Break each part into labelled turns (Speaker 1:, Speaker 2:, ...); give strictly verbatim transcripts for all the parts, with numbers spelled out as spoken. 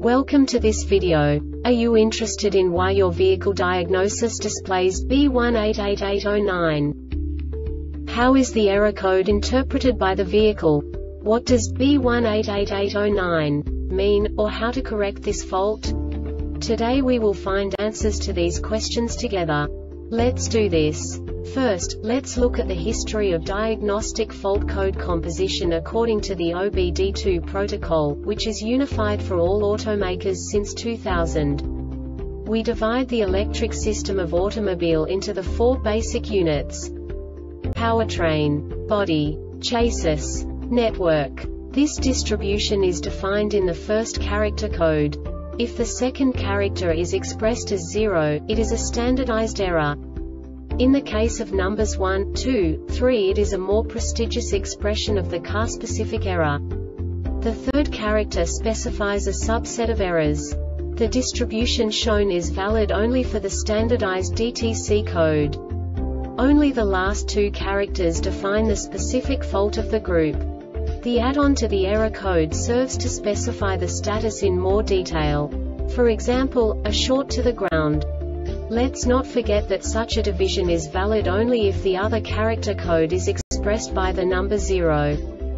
Speaker 1: Welcome to this video. Are you interested in why your vehicle diagnosis displays B one eight eight eight zero nine? How is the error code interpreted by the vehicle? What does B one eight eight eight zero nine mean, or how to correct this fault? Today we will find answers to these questions together. Let's do this. First, let's look at the history of diagnostic fault code composition according to the O B D two protocol, which is unified for all automakers since two thousand. We divide the electric system of automobile into the four basic units: powertrain, body, chassis, network. This distribution is defined in the first character code. If the second character is expressed as zero, it is a standardized error. In the case of numbers one, two, three, it is a more prestigious expression of the car-specific error. The third character specifies a subset of errors. The distribution shown is valid only for the standardized D T C code. Only the last two characters define the specific fault of the group. The add-on to the error code serves to specify the status in more detail. For example, a short to the ground. Let's not forget that such a division is valid only if the other character code is expressed by the number zero.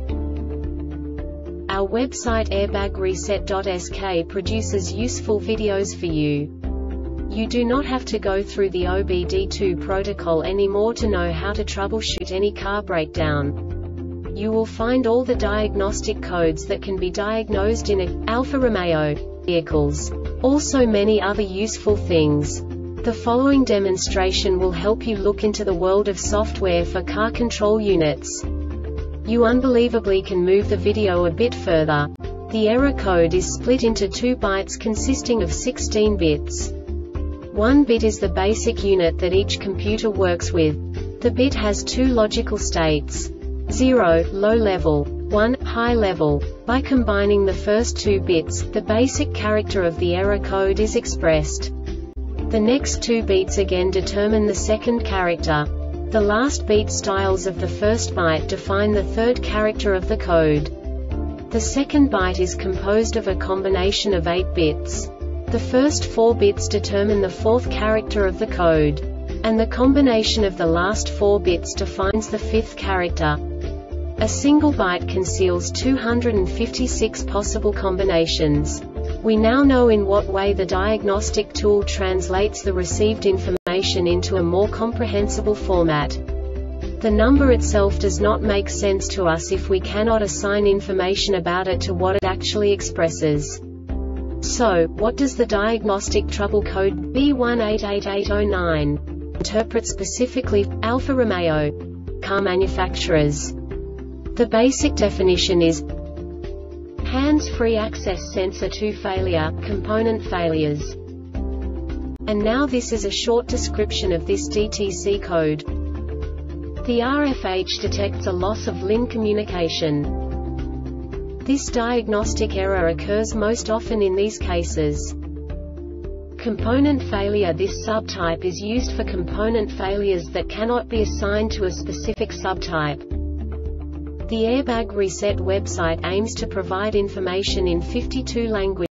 Speaker 1: Our website airbag reset dot S K produces useful videos for you. You do not have to go through the O B D two protocol anymore to know how to troubleshoot any car breakdown. You will find all the diagnostic codes that can be diagnosed in a Alfa Romeo vehicles. Also many other useful things. The following demonstration will help you look into the world of software for car control units. You unbelievably can move the video a bit further. The error code is split into two bytes consisting of sixteen bits. One bit is the basic unit that each computer works with. The bit has two logical states: zero, low level, one, high level. By combining the first two bits, the basic character of the error code is expressed. The next two beats again determine the second character. The last beat styles of the first byte define the third character of the code. The second byte is composed of a combination of eight bits. The first four bits determine the fourth character of the code. And the combination of the last four bits defines the fifth character. A single byte conceals two hundred fifty-six possible combinations. We now know in what way the diagnostic tool translates the received information into a more comprehensible format. The number itself does not make sense to us if we cannot assign information about it to what it actually expresses. So, what does the diagnostic trouble code B one eight eight eight zero nine interpret specifically for Alfa Romeo car manufacturers? The basic definition is hands-free access sensor to failure, component failures. And now this is a short description of this D T C code. The R F H detects a loss of L I N communication. This diagnostic error occurs most often in these cases. Component failure. This subtype is used for component failures that cannot be assigned to a specific subtype. The Airbag Reset website aims to provide information in fifty-two languages.